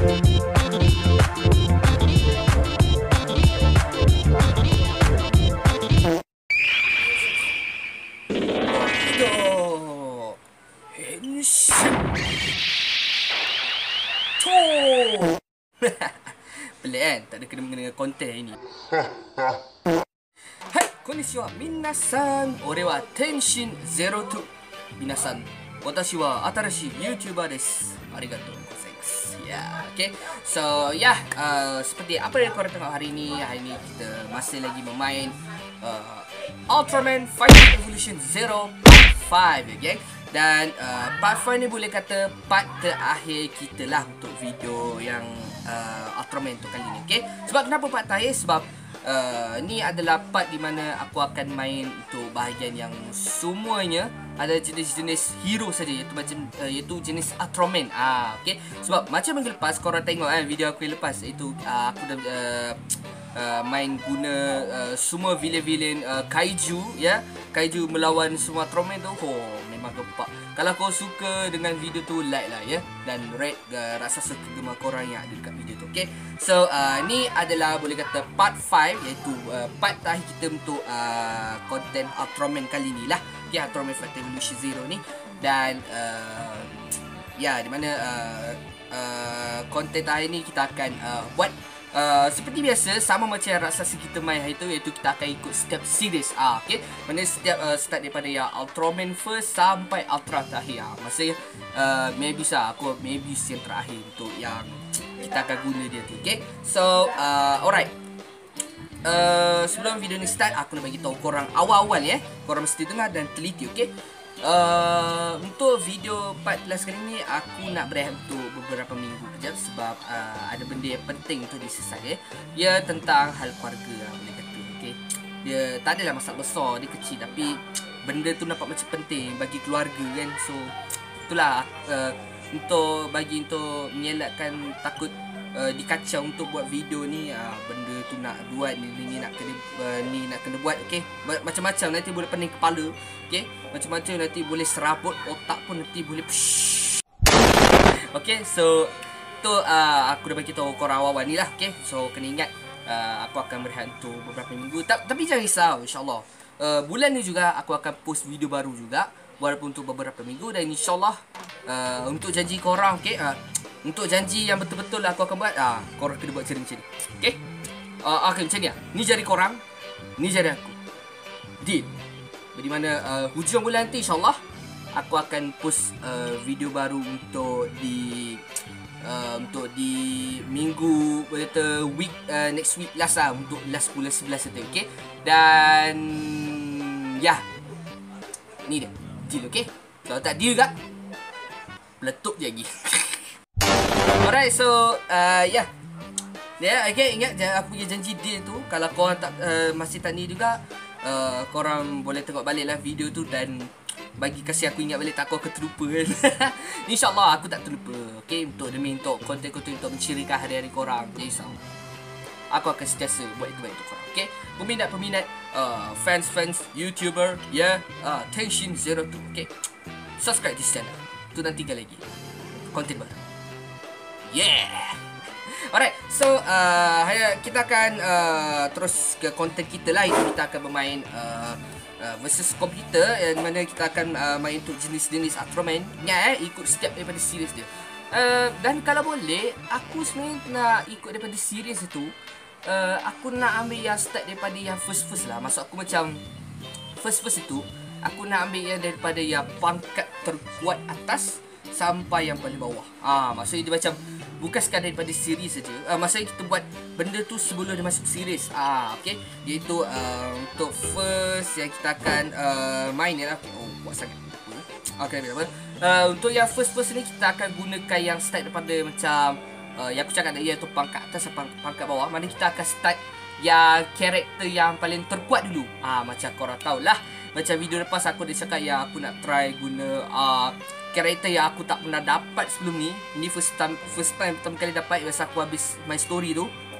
Pelik kan? Tak ada kena-mengena dengan konten hari ni. Hai, konnichiwa minasan. Ore wa Tenshin 02. Minasan, watashi wa atarashi YouTuber desu. Arigatou gozaimasu. Ya, okay. So, seperti apa yang korang tengok hari ni kita masih lagi bermain Ultraman Fighting Evolution 0 Part 5, okay? Dan part 5 ni boleh kata part terakhir kita lah untuk video yang Ultraman tu kali ni, okay? Sebab kenapa part terakhir? Sebab ni adalah part di mana aku akan main untuk bahagian yang semuanya ada jenis-jenis hero saja, iaitu jenis Ultraman. Okay? Sebab macam minggu lepas korang tengok video aku yang lepas, iaitu aku dah main guna semua villain-villain kaiju, ya. Kaiju melawan semua Ultraman tu. Memang gempak. Kalau kau suka dengan video tu, like lah, ya. Dan rate raksasa kegema korang yang ada dekat video tu, okay? So ni adalah boleh kata part 5, iaitu part terakhir kita untuk konten Ultraman kali ni lah, okay? Ultraman Fighting Evolution 0 ni. Dan di mana konten terakhir ni kita akan buat seperti biasa, sama macam raksasa kita main hari tu, iaitu kita akan ikut step series. Okay? Mana setiap start daripada yang Ultraman first sampai Ultra terakhir. Masa maybe aku maybe yang terakhir untuk yang kita akan guna dia tu, okay? So alright, sebelum video ni start, aku nak bagi tahu korang awal-awal, ya. Korang mesti dengar dan teliti, okay? Untuk video 14 kali ni aku nak berehat untuk beberapa minggu kejap, sebab ada benda yang penting untuk diselesai, ya. Ia tentang hal keluarga, boleh kata, okay? Dia tak adalah masalah besar, dia kecil, tapi benda tu nampak macam penting bagi keluarga, kan. So itulah untuk mengelakkan takut dikacau untuk buat video ni, benda tu nak buat ni nak kena buat, okey. Macam-macam nanti boleh pening kepala, okey. Macam-macam nanti boleh serabut otak pun, nanti boleh okey. So tu aku dah bagi tahu korang awal ni lah, okey. So kena ingat, aku akan berehat untuk beberapa minggu, tapi jangan risau, insya-Allah bulan ni juga aku akan post video baru juga, walaupun untuk beberapa minggu. Dan insya-Allah untuk janji korang, okey, untuk janji yang betul-betul aku akan buat, korang kena buat macam ni, okey? Okay, macam ni lah. Ni jari korang, ni jari aku. Deal. Di mana hujung bulan nanti, insyaAllah aku akan post video baru untuk di minggu, kata week, next week last lah, untuk last bulan 11 tu, okey? Dan ni dia, deal, okey? Kalau tak deal kat, meletup je lagi. Alright, so okay, ingat aku punya janji deal tu. Kalau korang tak masih tak ni juga, korang boleh tengok balik lah video tu, dan bagi kasih aku ingat balik, tak aku akan terlupa, kan. InsyaAllah aku tak terlupa, okay? Demi untuk konten-konten untuk mencirikan hari-hari korang. Jangan risau, aku akan sentiasa buat itu baik untuk korang, okay? Peminat-peminat, fans-fans YouTuber, Tenshin 02, okay? Subscribe di channel tu, nantikan lagi konten baru. Yeah. Alright, so kita akan terus ke konten kita lah. Itu kita akan bermain versus komputer, yang mana kita akan main untuk jenis-jenis Ultraman. Ingat, ikut setiap daripada series dia. Dan kalau boleh, aku sebenarnya nak ikut daripada series itu. Aku nak ambil yang start daripada yang first lah. Maksud aku macam first itu, aku nak ambil yang daripada yang pangkat terkuat atas sampai yang paling bawah. Maksudnya dia macam bukan sekadar daripada series saja. Maksudnya kita buat benda tu sebelum dia masuk series. Okey. Iaitu untuk first yang kita akan main ni lah. Buat sangat. Okey, apa? Untuk yang first ni kita akan gunakan yang start daripada macam yang aku cakap tadi, iaitu pangkat atas sampai pangkat bawah. Mana kita akan start yang karakter yang paling terkuat dulu. Macam korang tahulah, macam video lepas aku dah cakap yang aku nak try guna karakter yang aku tak pernah dapat sebelum ni. Ini first time pertama kali dapat, masa aku habis main story tu.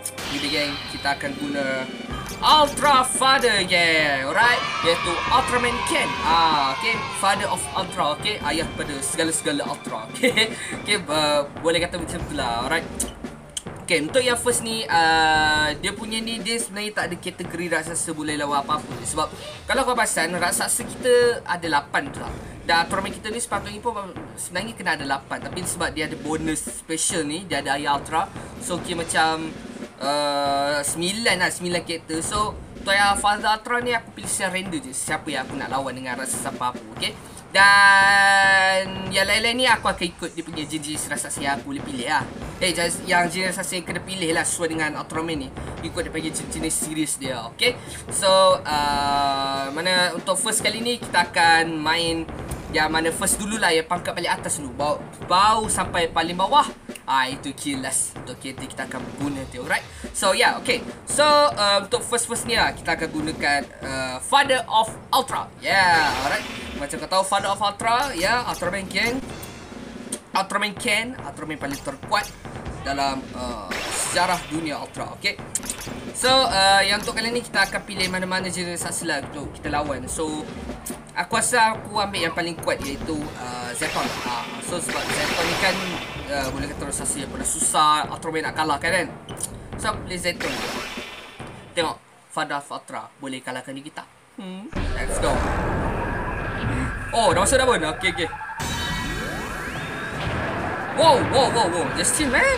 Jadi geng, kita akan guna Ultra Father geng. Alright, iaitu Ultraman Ken. Okay, Father of Ultra. Okay, ayah pada segala-segala Ultra. Okay, boleh kata macam tu lah. Alright. Okay, untuk yang first ni, dia punya ni, dia sebenarnya tak ada kategori raksasa boleh lawan apa-apa. Sebab kalau kau perasan, raksasa kita ada 8 tu lah. Dan Ultraman kita ni sepatutnya pun sebenarnya kena ada 8. Tapi sebab dia ada bonus special ni, dia ada Ayah Ultra. So kira macam 9 lah, 9 karakter. So untuk yang Father Ultra ni aku pilih secara random je siapa yang aku nak lawan dengan raksasa apa-apa. Okay. Dan yang lain-lain ni aku akan ikut dia punya jenis raksasa yang aku boleh pilih lah. Yang jenis raksasa yang kena pilih lah sesuai dengan Ultraman ni. Ikut dia panggil jenis series dia. Okay. So mana untuk first kali ni kita akan main yang mana first dulu lah, yang pangkat paling atas dulu, bau sampai paling bawah. Itu killas untuk kereta kita akan guna tu. Alright. So yeah, okay. So untuk first ni lah kita akan gunakan Father of Ultra. Yeah, alright. Macam kau tahu Father of Ultra, ya, Ultraman Ken. Ultraman paling terkuat dalam sejarah dunia Ultra. Okay. So yang untuk kali ni kita akan pilih mana-mana jenis raksasa lah untuk kita lawan. So aku rasa aku ambil yang paling kuat, iaitu Zeton. So sebab Zeton ni kan boleh kata raksasa yang paling susah Ultraman nak kalahkan kan. So aku pilih Zeton. Tengok Father of Ultra boleh kalahkan dia kita. Let's go. Oh, dah masuk dah pun. Okay. Wow. Just chill, man.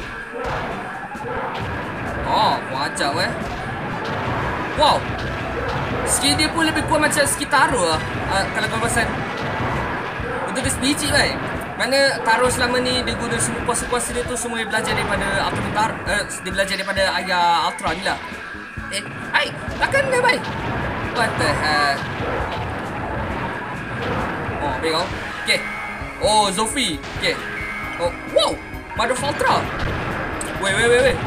Oh, wajah Wow. Skill dia pun lebih kuat macam skill Taro lah. Kalau kau perasan. Untuk dia sebiji kan. Mana Taro selama ni dia guna semua kuasa-kuasa dia tu semua dia belajar daripada Ultraman dia belajar daripada Ayah Ultra ni lah. Hai, takkan dia baik. What the heck. Oh, baik kau. Okay. Oh, Zofi. Okay. Oh, wow. Mother of Ultra. Wait.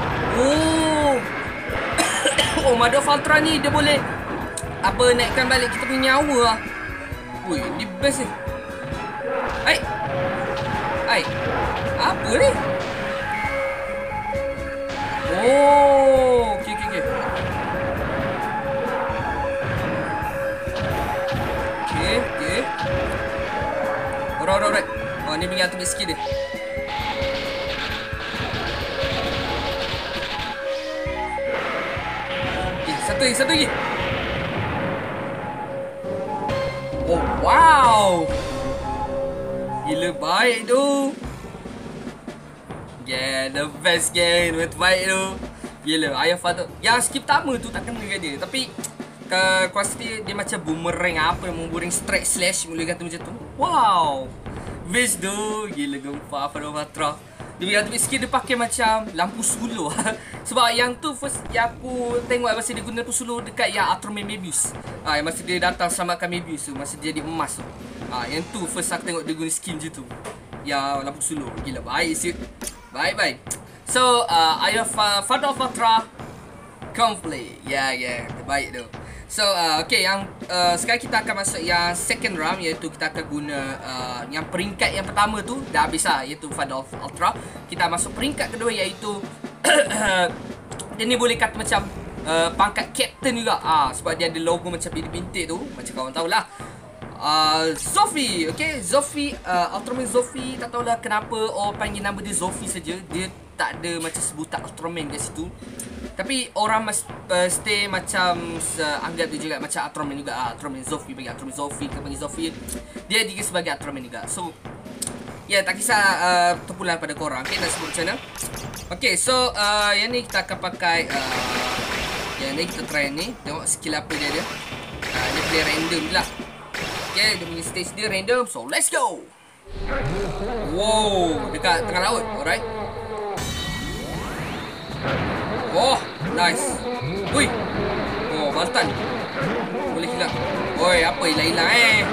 Oh, Mother of Ultra ni dia boleh naikkan balik kita punya nyawa lah. Wih, ni best ni. Hai. Apa ni? Oh, okay. Okay. Alright. Oh, ni punya ultimate skill dia. Satu lagi. Oh, wow. Gila baik tu. Yeah, the best game. Baik tu. Gila, Ayah Father. Yang skip pertama tu tak kena dengan dia. Tapi kuasa dia macam boomerang apa, boomerang strike slash boleh kata macam tu. Wow. Best tu. Gila gempa Father of Ultra. Dia punya skill dia pakai macam lampu suluh. Sebab yang tu first yang aku tengok masa dia guna lampu suluh dekat yang Ultraman Mebius. Yang masa dia datang selamatkan Mebius tu, masa dia jadi emas tu. Yang tu first aku tengok dia guna skin je tu. Yang lampu suluh. Gila baik siut. Baik. So Father of Ultra complete. Yeah. Baik tu. So okay, yang sekarang kita akan masuk yang second round, iaitu kita akan guna yang peringkat yang pertama tu dah habis lah, iaitu Father of Ultra. Kita masuk peringkat kedua, iaitu dia ni boleh kata macam pangkat captain juga. Sebab dia ada logo macam bintik-bintik tu, macam kawan tahulah. Zofi, okay, Zofi, Ultraman Zofi, tak tahulah kenapa orang panggil nama dia Zofi saja. Dia tak ada macam sebutan Ultraman kat situ. Tapi orang stay macam anggap dia juga macam Ultraman juga. Ultraman Zofi, bagi Ultraman Zofi, ke panggil Zofi, dia juga sebagai Ultraman juga. So tak kisah terpulang pada korang. Okay, nak sebut macam mana. Okay, so yang ni kita akan pakai yang ni kita try ni. Tengok skill apa dia ada. Dia play random je lah. Okay, dia punya stage dia random. So let's go. Wow, dekat tengah laut. Alright. Oh, nice. Ui. Oh, Baltan. Boleh hilang. Oi, apa hilang-hilang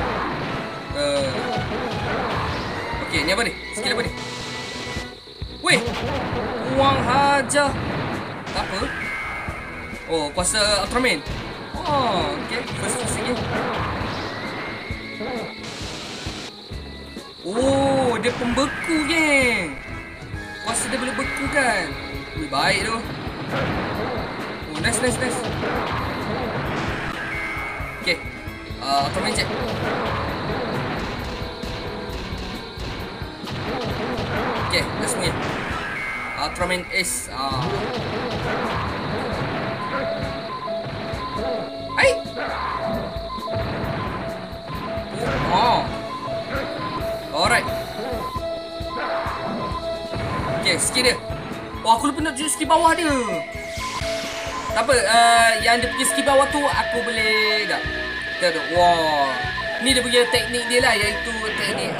Okay, ni apa ni? Skill apa ni? Weh. Uang haja. Apa? Oh, kuasa Ultraman. Oh, okay. First lagi. Oh, dia pembeku, geng. Kuasa dia boleh beku kan? Wih, baik tu. Oh, nice. Okay. Ultraman check. Okay, let's move. Ultraman Ace. Hai. Oh. Alright. Okay, skill dia. Oh, aku lupa nak tunjuk skill bawah dia. Tak apa, yang dia punya skill bawah tu aku boleh tak? Kita ada. Wow. Ni dia punya teknik dia lah, iaitu teknik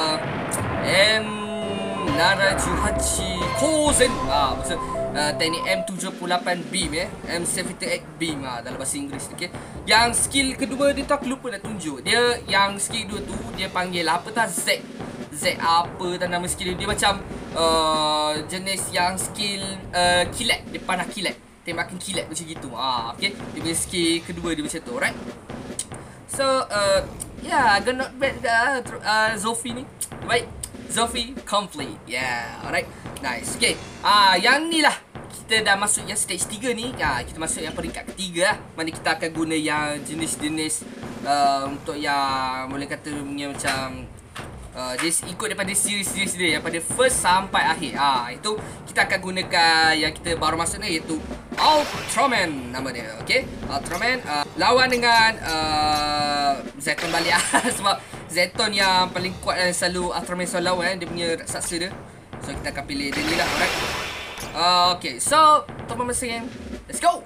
M7Hachi Kozen. Maksud teknik M78 beam M78 beam dalam bahasa Inggeris. Okay. Yang skill kedua dia tu aku lupa nak tunjuk. Dia yang skill kedua tu dia panggil apa tak? Z apa tak nama skill dia? Dia macam jenis yang skill kilat. Dia panah kilat, tembakan kilat macam gitu. Okay. Dia punya skill kedua dia macam tu. Alright. So yeah, agak not bad Zofi ni. Baik, Zofi complete. Yeah, alright. Nice. Okay. Yang ni lah, kita dah masuk yang stage 3 ni. Kita masuk yang peringkat ketiga lah. Mana kita akan guna yang jenis-jenis untuk yang boleh kata punya macam dia ikut daripada series dia, daripada first sampai akhir. Itu kita akan gunakan yang kita baru masuk ni, iaitu Ultraman nama dia. Okay, Ultraman lawan dengan Zeton balik sebab Zeton yang paling kuat dan selalu Ultraman selalu lawan dia punya raksasa dia. So kita akan pilih dia ni lah. Alright. Okay, so teman mesin, let's go.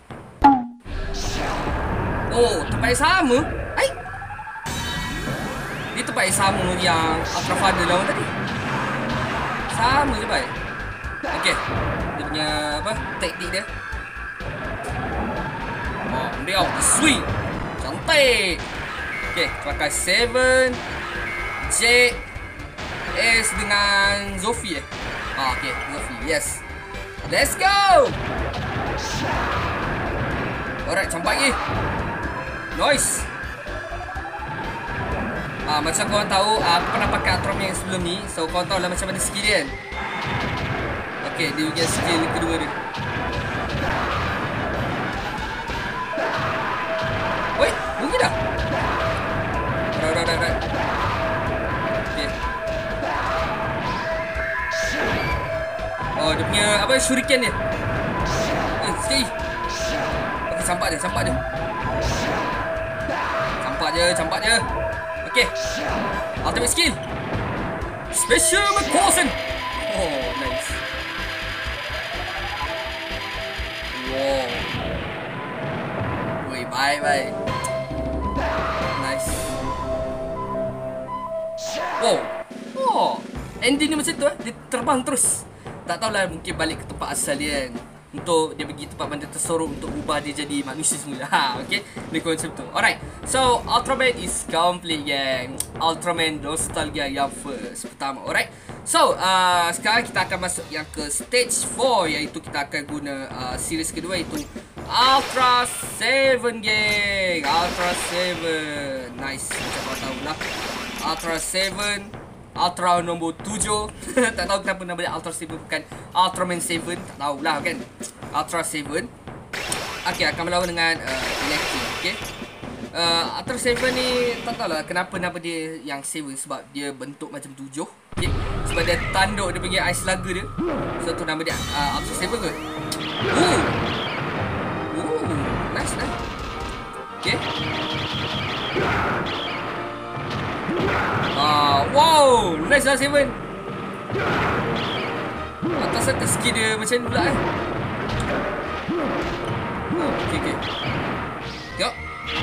Oh, tempat yang sama. Hai. Dia tempat yang sama yang Ultra Father lawan tadi. Sama je baik. Okay, dia punya apa, teknik dia. Dia swing. Cantik. Okay, pakai 7 J S dengan Zofi okay, Zofi, yes. Let's go. Alright, campak lagi. Nice. Macam korang tahu, aku pernah pakai Ultraman yang sebelum ni. So korang tahu lah macam mana skill dia kan. Okay, dia punya skill kedua dia. Woi, bunyi dah. Alright. Okay. Oh, dia punya apa, shuriken dia. Sekali. Okay, campak dia. Campak je. Okay. Ultimate skill. Special McCawson. Oh, nice. Wow. Woi, bye. Nice. Wow. Oh, ending ni macam tu dia terbang terus. Tak tahulah, mungkin balik ke tempat asal dia kan. Untuk dia pergi tempat mana tersorok untuk ubah dia jadi manusia semula. Okay, lebih kurang macam tu. Alright, so Ultraman is complete gang. Ultraman Nostalgia yang first pertama. Alright, so sekarang kita akan masuk yang ke stage 4, iaitu kita akan guna series kedua, iaitu Ultra 7 gang. Ultra 7. Nice, macam korang tahu lah, Ultra 7, Ultra nombor 7. Tak tahu kenapa nama dia Ultra 7 bukan Ultraman 7. Tak tahulah kan. Ultra 7. Okay, akan melawan dengan Lucky. Okay, Ultra 7 ni tak tahulah kenapa nama dia yang 7, sebab dia bentuk macam 7. Okay, sebab dia tanduk dia punya ice laga dia. So tu nama dia Ultra 7 kot. Nice. Okay. Wow, nice lah 7. Atas skill dia macam ni pula Okay. Tengok.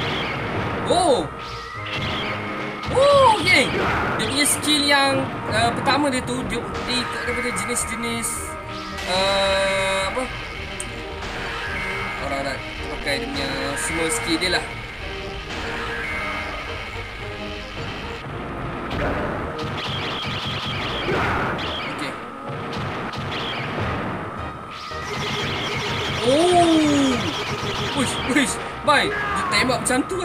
Okay. Dia punya skill yang pertama dia tu, dia ikut daripada jenis-jenis apa, orang-orang pakai dia punya semua skill dia lah. Okay. Wish, baik. Dia tembak macam tu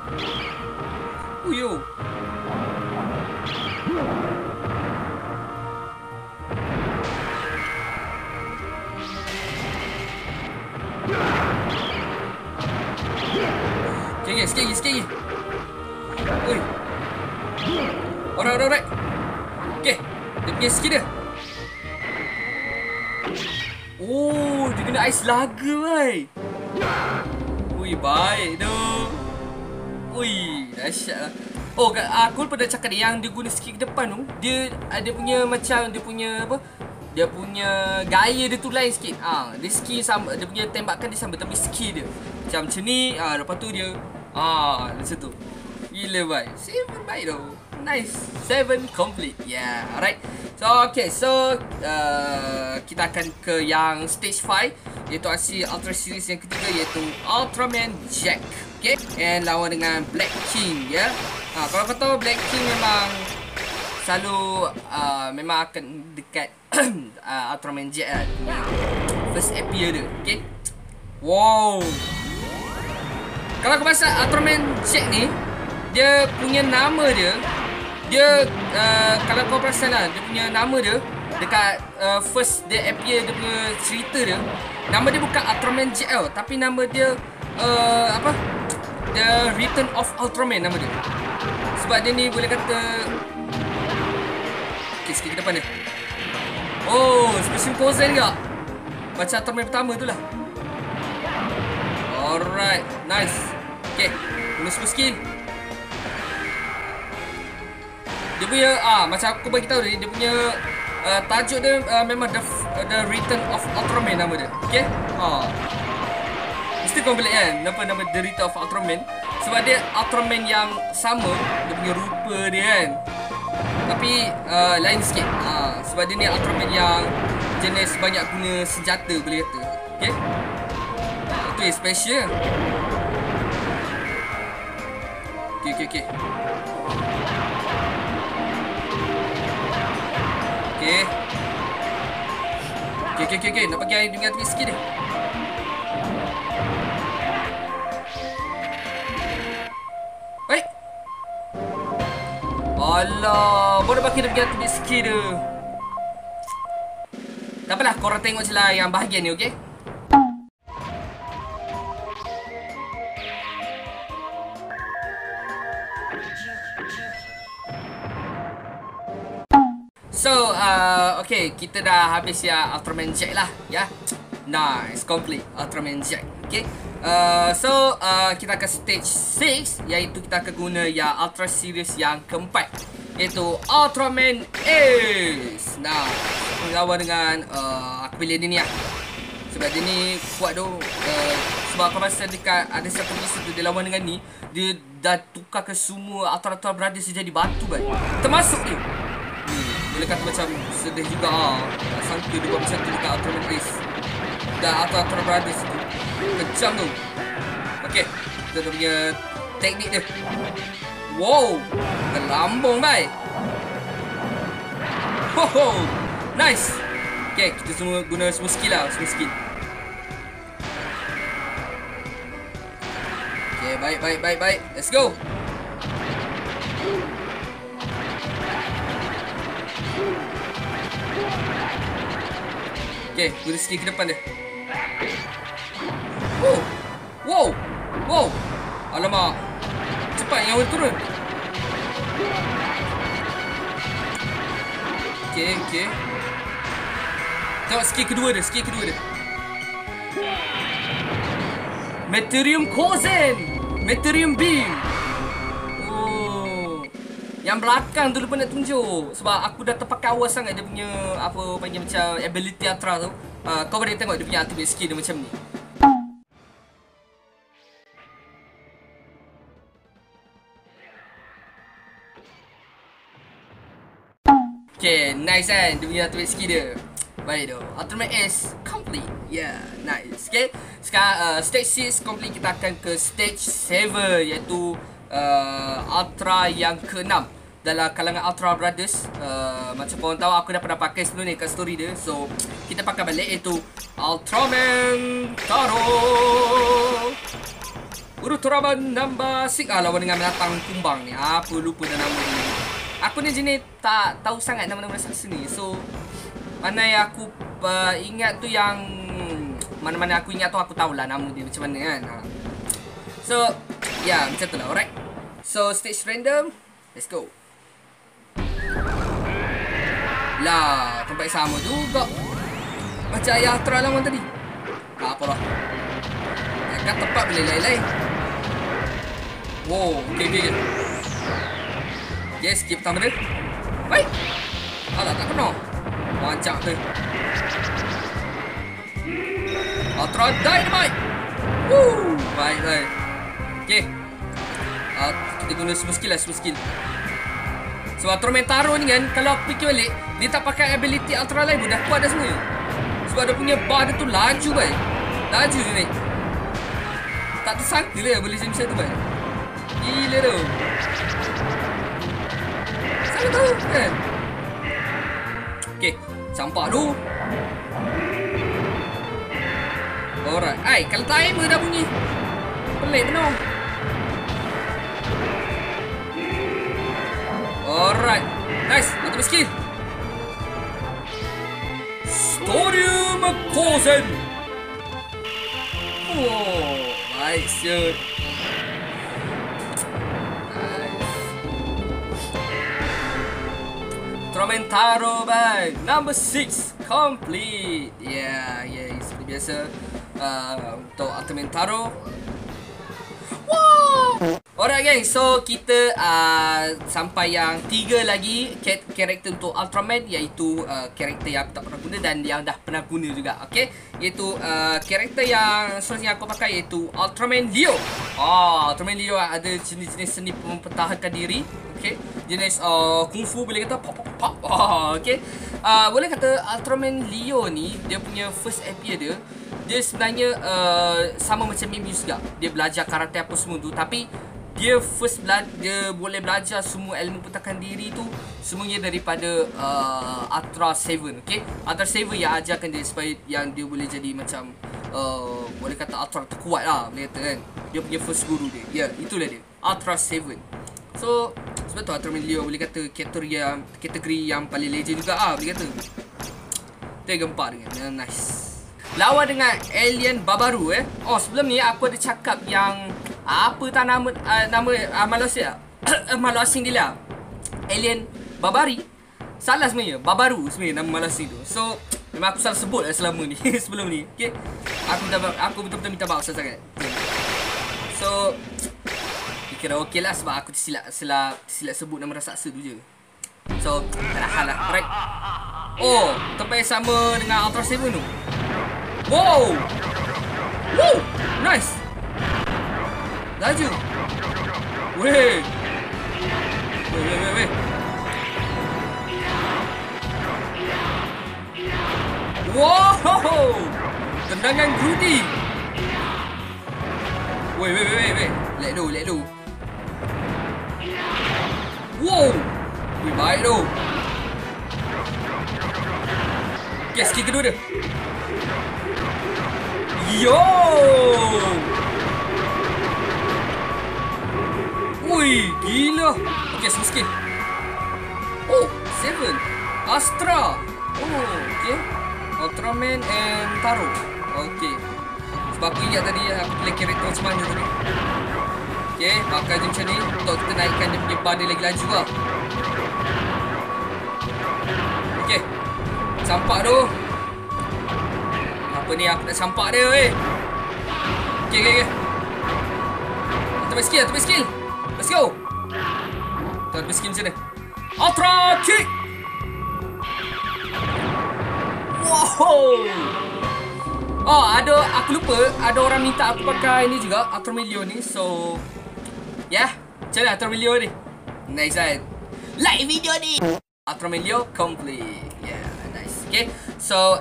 yo. Sikit lagi. Oi. Alright. Okay. Dia punya skill dia. Oh, dia kena ais laga, bai. Ui, baik tu. Ui, dahsyat lah. Oh, aku pernah cakap dia yang dia guna skill ke depan tu. Dia ada punya macam dia punya apa? Dia punya gaya dia tu lain sikit. Dia skill sama, dia punya tembakan dia sama tapi skill dia macam ni. Lepas tu dia macam tu. Gila baik. 7 baik tu. Nice. 7 complete. Yeah, alright. So kita akan ke yang stage 5 iaitu aksi Ultra Series yang ketiga iaitu Ultraman Jack. Okay, and lawan dengan Black King ya. Kalau kau tahu Black King memang selalu memang akan dekat Ultraman Jack lah. First appear dia. Okay. Wow. Kalau kau pasal Ultraman Jack ni, dia punya nama dia kalau kau perasan lah, dia punya nama dia dekat first dia appear dia punya cerita dia, nama dia bukan Ultraman Jack tau, tapi nama dia The Return of Ultraman nama dia. Sebab dia ni boleh kata sikit ke depan dia. Oh, Special Kozen ke? Macam Ultraman pertama tu lah. Alright, nice. Okay, guna super skill. Dia punya macam aku bagi tahu dia punya tajuk dia memang the Return of Ultraman nama dia. Okay? Mesti kau boleh kan nama The Return of Ultraman sebab dia Ultraman yang sama, dia punya rupa dia kan. Tapi lain sikit. Sebab dia ni Ultraman yang jenis banyak guna senjata boleh kata. Okay? Itu yang special. Okay. Okay. Nak bagi air dengan twist sikit dia. Baik. Alah, baru bagi dia dengan twist sikit dia. Tak apalah, korang tengok je lah yang bahagian ni, okay? So, okay, kita dah habis ya Ultraman Jack lah, ya. Nice, complete Ultraman Jack. Okay. Kita akan stage 6, iaitu kita akan guna ya Ultra Series yang keempat, iaitu Ultraman Ace. Nah, melawan dengan aku pilih dia ni lah. Sebab dia ni kuat tu. Sebab aku rasa dekat ada satu episode tu dia lawan dengan ni, dia dah tukar ke semua Ultra Brothers jadi batu kan. Termasuk dia. Boleh kata macam sedih juga tak sangka dia buat macam tu dekat Ultraman Ace dan Ultra Brothers tu. Kejam tu. Okay, kita punya teknik dia. Wow, terlambung baik. Nice. Okay, kita semua guna semua skill lah. Okay, baik. Let's go. Okay, guna skill ke depan dia. Wow. Alamak. Cepat yang awal turun. Okay. Tengok skill kedua dia. Meteorium Kozen. Meteorium Beam. Yang belakang tu lupa nak tunjuk. Sebab aku dah terpakai awal sangat dia punya apa panggil macam ability Ultra tu. Kau boleh tengok dia punya ultimate skill dia macam ni. Okay, nice kan dia punya ultimate skill dia. Baik tu. Ultimate Ace complete. Yeah, nice. Okay, sekarang stage 6 complete, kita akan ke stage 7 iaitu Ultra yang ke-6 dalam kalangan Ultra Brothers. Macam korang tahu aku dah pernah pakai sebelum ni kat story dia. So kita pakai balik iaitu Ultraman Taro Ultraman number 6 lawan dengan binatang kumbang ni. Apa lupa dah nama dia. Aku ni jenis tak tahu sangat nama-nama raksasa ni. So mana yang aku ingat tu yang mana-mana aku ingat tu aku tahulah nama dia macam mana kan. So Ya, macam tu lah. Alright. So, stage random. Let's go. Lah, tempat sama juga. Macam ayah Ultra lama tadi. Tak apalah. Kan tempat boleh lain-lain. Wow, okay. Okay, skip pertama dia. Baik. Alah, tak kena. Mancak tu. Ultra Dynamite. Woo, baik. Okay. Kita guna semua skill. So, Ultraman Taro ni kan, kalau aku fikir balik, dia tak pakai ability Ultra lain pun dah kuat dah semua. Sebab dia punya bar dia tu laju baik. Laju dia naik. Tak tersangka lah boleh macam tu baik. Gila tu. Siapa tahu kan? Okay, campak tu. Alright. Ay, kalau timer dah bunyi, pelik benar. Alright. Nice. Mantap skill. Stadium Kozen. Oh, baik siut. Ultraman Taro baik. Number 6 complete. Yeah, seperti biasa. Untuk Ultraman Taro. Wow. Alright gang, so kita sampai yang 3 lagi karakter untuk Ultraman, iaitu karakter yang aku tak pernah guna dan yang dah pernah guna juga. Okay, iaitu karakter yang seterusnya aku pakai iaitu Ultraman Leo. Ultraman Leo ada jenis-jenis seni mempertahankan diri. Okay, jenis kungfu boleh kata pop. Okay, boleh kata Ultraman Leo ni dia punya first appear dia sebenarnya sama macam Mebius juga. Dia belajar karate apa semua tu, tapi dia dia boleh belajar semua ilmu pertahanan diri tu semuanya daripada Ultra 7. Okay, Ultra 7 yang ajarkan dia supaya yang dia boleh jadi macam boleh kata Ultra terkuat lah, boleh kata kan. Dia punya first guru dia. Ya, itulah dia, Ultra 7. So sebab tu Ultraman Leo boleh kata kategori yang paling legend juga boleh kata. Tergempar dengan nice. Lawan dengan alien Babaru sebelum ni aku ada cakap yang apa tak nama makhluk asing dia lah. Alien Babari. Salah sebenarnya, Babaru sebenarnya nama makhluk asing tu. So memang aku salah sebut selama ni sebelum ni. Okay, aku betul-betul minta maaf sangat. So kira okey lah sebab aku silap sebut nama raksasa tu je. So tak ada hal lah. Right. Oh, tempat yang sama dengan Ultra 7 tu. Wow. Woo, nice. Laju. Weh. Wow. Tendangan Grudi. Weh. Let do. Wow. Weh, baik tu. Okay, skill kedua dia. Yo. Wih, gila. Okay, semua sikit. Oh, 7 Astra. Oh, okay. Ultraman and Taro. Okay. Sebab aku ingat tadi aku pilih karakter macam mana tadi. Okay, pakai je macam ni untuk kita naikkan dia punya bar dia lagi laju lah. Okay, campak tu. Apa ni, aku nak campak dia weh. Okay. Tambah skill. Let's go. Tambah skill macam mana? Ultra kick. Wow. Aku lupa ada orang minta aku pakai ni juga, Ultraman Leo ni. So macam mana Ultraman Leo ni? Nice kan? Like video ni. Ultraman Leo complete. Nice. Okay, so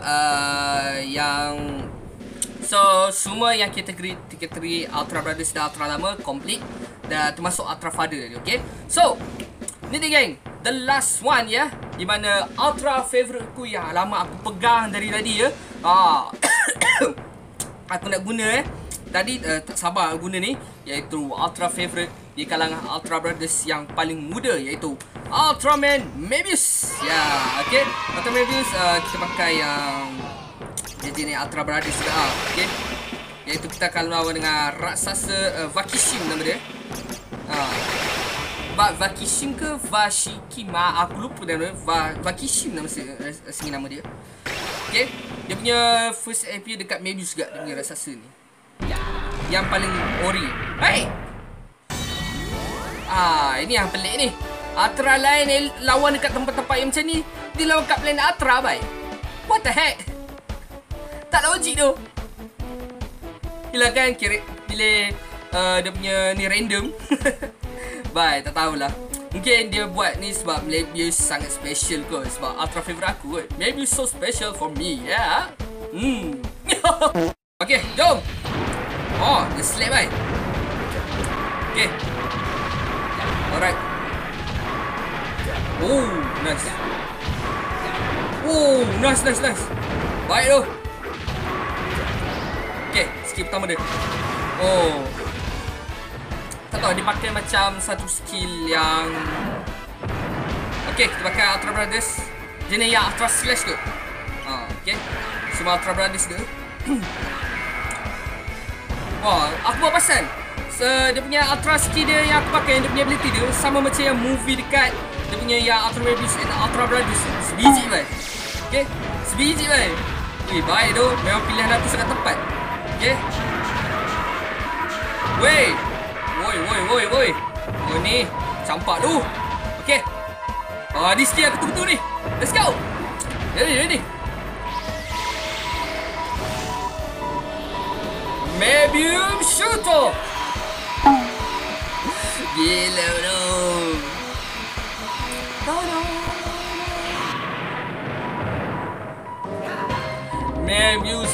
semua yang kategori Ultra Brothers dan Ultra lama complete, dan termasuk Ultra Father tadi. Okay, so ni dia gang, the last one di mana Ultra favorite ku yang lama aku pegang dari tadi aku nak guna tadi tak sabar nak guna ni, iaitu Ultra favorite di kalangan Ultra Brothers yang paling muda, iaitu Ultraman Mebius. Okay, Ultraman Mebius kita pakai yang jenis Ultra Brothers juga. Okay, iaitu kita akan lawan dengan raksasa Vakishim nama dia. Vakishim ke Vashikima, aku lupa nama dia. Vakishim nama asli nama dia. Okay, dia punya first appear dekat Mebius juga, dia punya raksasa ni. Yang paling ori. Hey! Ini yang pelik ni. Atra lain lawan dekat tempat-tempat yang macam ni, dia lawan kat planet Atra, bye. What the heck? Tak logik tu. Gila kan, kira bila dia punya ni random. Bye, tak tahulah. Mungkin dia buat ni sebab Mebius sangat special kot. Sebab Atra favourite aku kot. Mebius so special for me, yeah. Okay, jom. Dia slap, bye. Okay. Alright. Nice. Nice. Baik tu. Okay, skill pertama dia. Tak tahu, dia pakai macam satu skill yang... Okay, kita pakai Ultra Brothers. Jenis yang Ultra Slash tu. Okay, semua Ultra Brothers tu. Wah, aku buat pasal dia punya Ultra skill dia yang aku pakai, dia punya ability dia sama macam yang movie dekat dia punya yang Ultra Mebius and Ultra Brothers. Sebiji, bye. Okay, sebiji, bye. Weh, baik tu. Memang pilihan aku sangat tepat. Okay. Woi. Ni campak tu. Okay. Ni skill aku tunggu ni. Let's go. Ready. Mebius Shooter. Gila tu. Mebius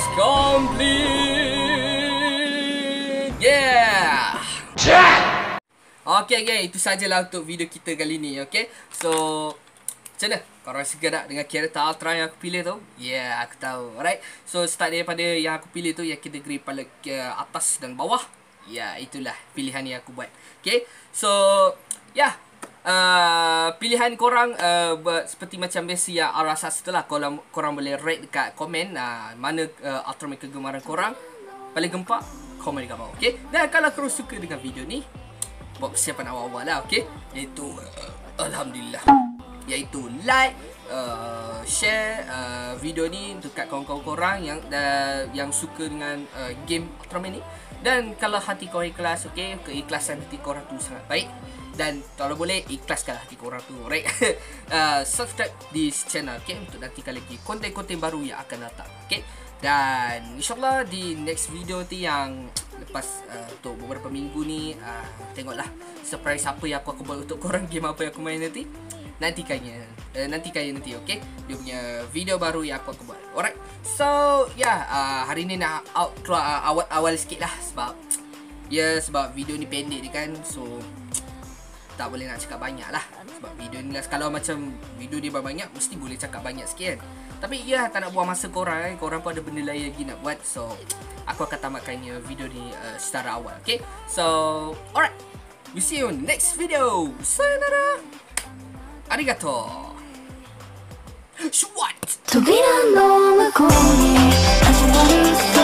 complete. Yeah. Okay, itu sajalah untuk video kita kali ni. Okay, so macam mana korang suka tak dengan karakter Ultra yang aku pilih tu? Yeah, aku tahu. Alright, so start daripada yang aku pilih tu, yang kategori paling atas dan bawah. Ya, itulah pilihan yang aku buat. Okay, so yeah, pilihan korang seperti macam biasa yang rasa setelah korang boleh rate dekat komen mana Ultra Main kegemaran korang paling gempak, komen dekat bawah. Okay, dan kalau korang suka dengan video ni, buat persiapan awal-awal lah. Okay, iaitu Alhamdulillah, iaitu like, share video ni dekat kawan-kawan korang yang suka dengan game Ultraman ni. Dan kalau hati korang ikhlas, okay, keikhlasan hati korang tu sangat baik. Dan kalau boleh, ikhlaskan hati korang tu, right? Subscribe di channel, okay, untuk nantikan lagi konten-konten baru yang akan datang, okay. Dan insyaAllah di next video tu yang lepas untuk beberapa minggu ni, tengoklah surprise apa yang aku buat untuk korang, game apa yang aku main nanti. Nantikannya nanti, okay, dia punya video baru yang aku buat. Alright, so yeah, hari ni nak keluar awal sikit lah sebab video ni pendek dia kan, so tak boleh nak cakap banyak lah. Sebab video ni lah, kalau macam video dia banyak, mesti boleh cakap banyak sikit kan. Tapi ya, tak nak buang masa korang kan. Korang pun ada benda lain lagi nak buat. So aku akan tamatkannya video ni secara awal. Okay, so alright, we see you next video. Sayonara. Arigato. What?